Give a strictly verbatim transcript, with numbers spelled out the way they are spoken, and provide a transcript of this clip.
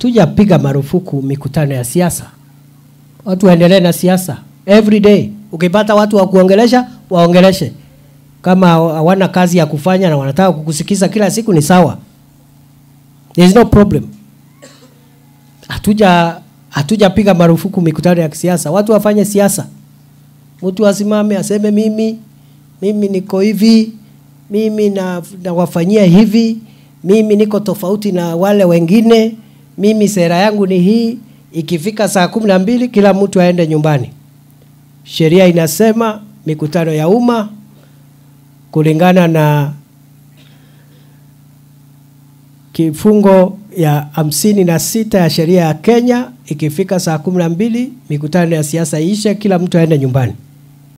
hatujapiga marufuku mikutano ya siasa. Watu waendelee na siasa every day. Ukipata watu wa kuongelesha, waongeleshe. Kama hawana kazi ya kufanya na wanataka kukusikiza kila siku ni sawa. There is no problem. Hatuja hatujapiga marufuku mikutano ya kisiasa. Watu wafanye siasa. Mtu asimame aseme mimi mimi niko hivi, mimi na, na wafanyia hivi, mimi niko tofauti na wale wengine, mimi sera yangu ni hii. Ikifika saa kumi na mbili kila mtu aende nyumbani. Sheria inasema mikutano ya umma kulingana na kifungo ya hamsini na sita ya sheria ya Kenya, ikifika saa kumi na mbili mikutano ya siasa ishe, kila mtu aende nyumbani.